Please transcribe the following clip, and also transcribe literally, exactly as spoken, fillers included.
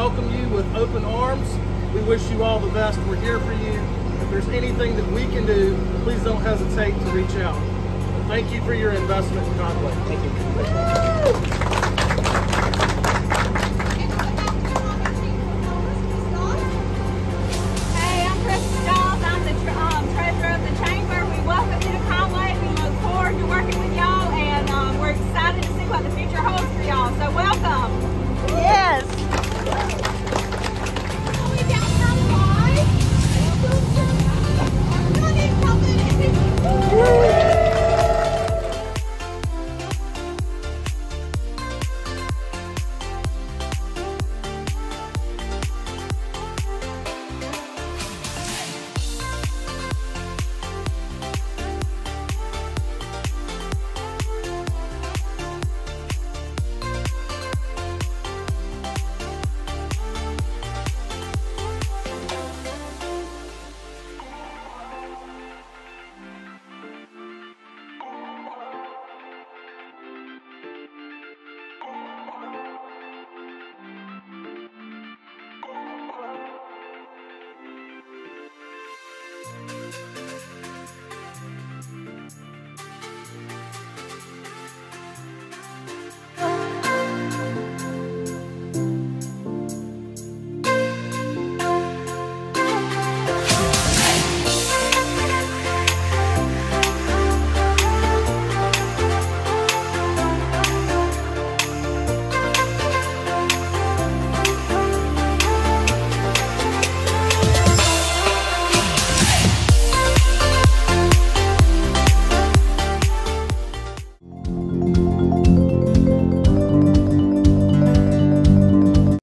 welcome you with open arms. We wish you all the best. We're here for you. If there's anything that we can do, please don't hesitate to reach out. Thank you for your investment in Conway. Thank you.